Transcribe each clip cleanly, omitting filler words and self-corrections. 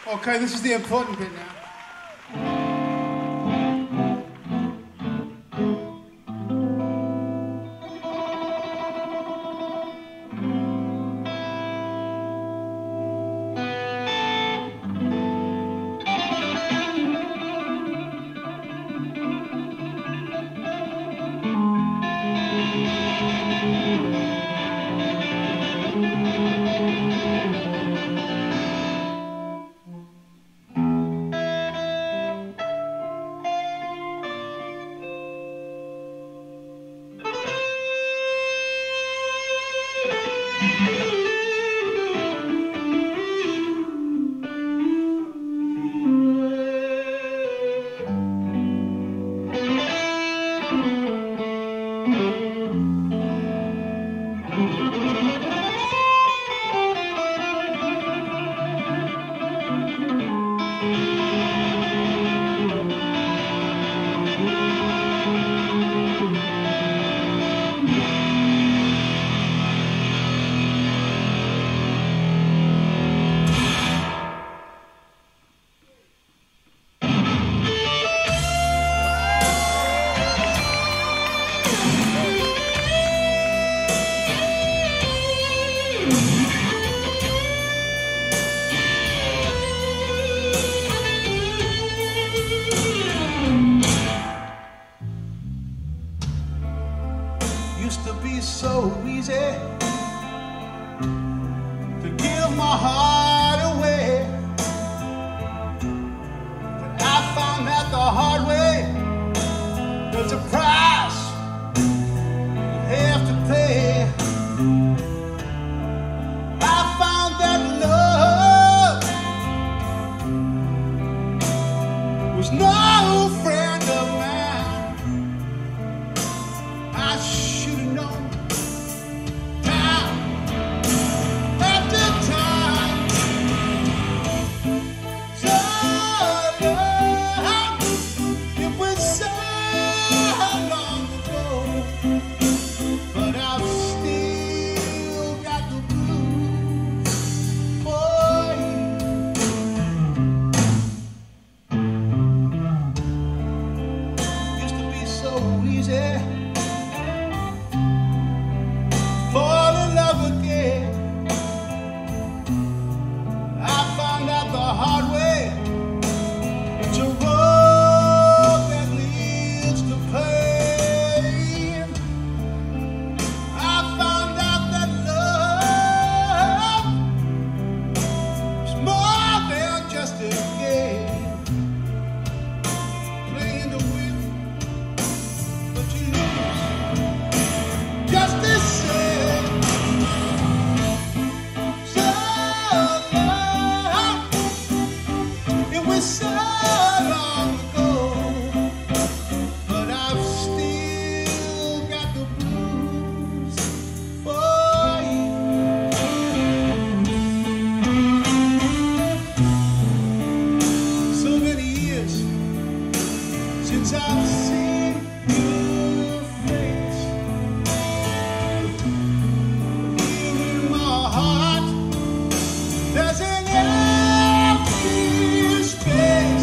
Okay, this is the important bit now. Used to be so easy to give my heart away, but I found out the hard way. There's a price you have to pay. I found that love was no friend of mine. I should have known time after time. So long, it was so long ago, but I've still got the blues for you. Used to be so easy. Fall in love again. I found out the hard way. It's a road that leads to pain. I found out that love is more than just a game. Playing to win, but you lose just the same. So long ago, but I've still got the blues for you. So many years since I've seen your face. In my heart, there's an empty space.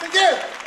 Thank you.